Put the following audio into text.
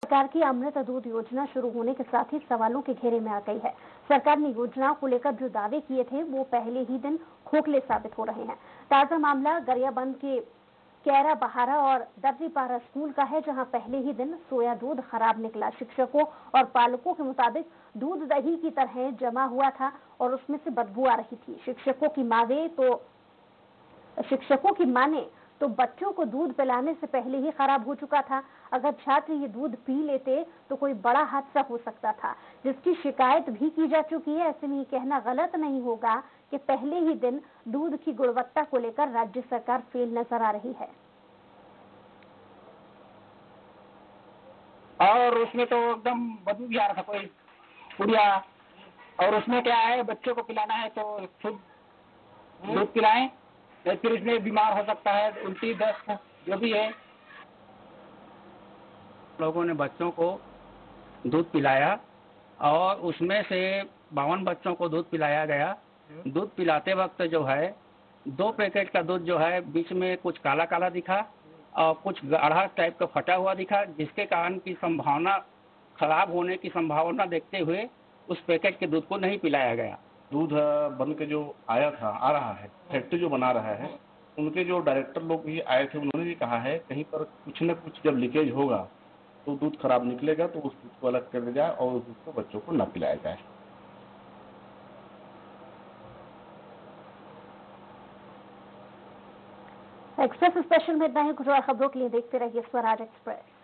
सरकार की अमृत दूध योजना शुरू होने के साथ ही सवालों के घेरे में आ गई है। सरकार ने योजनाओं को लेकर जो दावे किए थे वो पहले ही दिन खोखले साबित हो रहे हैं। ताजा मामला गरियाबंद के कैरा बहारा और दर्जीपारा स्कूल का है, जहां पहले ही दिन सोया दूध खराब निकला। शिक्षकों और पालकों के मुताबिक दूध दही की तरह जमा हुआ था और उसमें से बदबू आ रही थी। शिक्षकों की माने तो बच्चों को दूध पिलाने से पहले ही खराब हो चुका था। अगर छात्र ये दूध पी लेते तो कोई बड़ा हादसा हो सकता था, जिसकी शिकायत भी की जा चुकी है। ऐसे में ये कहना गलत नहीं होगा कि पहले ही दिन दूध की गुणवत्ता को लेकर राज्य सरकार फेल नजर आ रही है। और उसमें तो एकदम बदबू भी आ रहा था, कोई पुड़िया। और उसमें क्या है, बच्चों को पिलाना है तो खुद दूध पिलाएं, फिर इसमें बीमार हो सकता है, उल्टी दस्त जो भी है। लोगों ने बच्चों को दूध पिलाया और उसमें से 52 बच्चों को दूध पिलाया गया। दूध पिलाते वक्त जो है 2 पैकेट का दूध जो है बीच में कुछ काला काला दिखा और कुछ गाढ़ा टाइप का फटा हुआ दिखा, जिसके कारण की संभावना खराब होने की संभावना देखते हुए उस पैकेट के दूध को नहीं पिलाया गया। दूध बन के जो आ रहा है, फैक्ट्री जो बना रहा है, उनके जो डायरेक्टर लोग भी आए थे, उन्होंने भी कहा है कहीं पर कुछ न कुछ जब लीकेज होगा तो दूध खराब निकलेगा, तो उस दूध को अलग कर दिया जाए और उस दूध को बच्चों को न पिलाया जाए। एक्सप्रेस स्पेशल में इतना ही। कुछ और खबरों के लिए देखते रहिए स्वराज एक्सप्रेस।